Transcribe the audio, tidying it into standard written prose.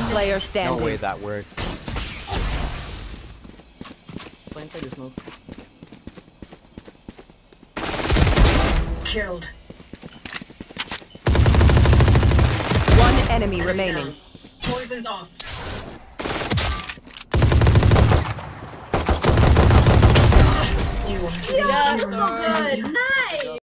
player standing. No way that worked. Plant the smoke. Killed. One enemy remaining. Down. Poison's off.